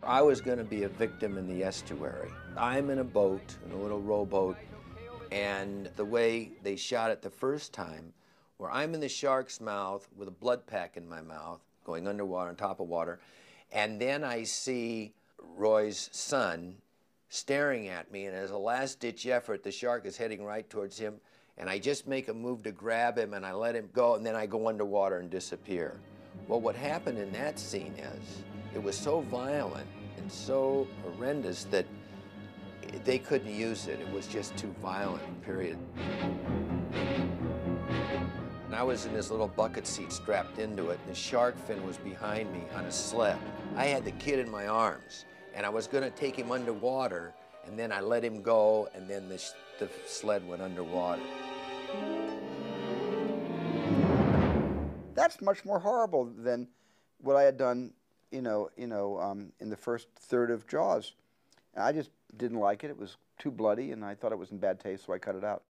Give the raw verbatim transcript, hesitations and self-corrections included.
I was going to be a victim in the estuary. I'm in a boat, in a little rowboat, and the way they shot it the first time, where I'm in the shark's mouth with a blood pack in my mouth, going underwater on top of water, and then I see Roy's son staring at me, and as a last-ditch effort, the shark is heading right towards him, and I just make a move to grab him, and I let him go, and then I go underwater and disappear. Well, what happened in that scene is, it was so violent and so horrendous that they couldn't use it. It was just too violent, period. And I was in this little bucket seat strapped into it, and the shark fin was behind me on a sled. I had the kid in my arms, and I was going to take him underwater, and then I let him go, and then the, the sled went underwater. That's much more horrible than what I had done, you know, you know, um, in the first third of Jaws. And I just didn't like it. It was too bloody, and I thought it was in bad taste, so I cut it out.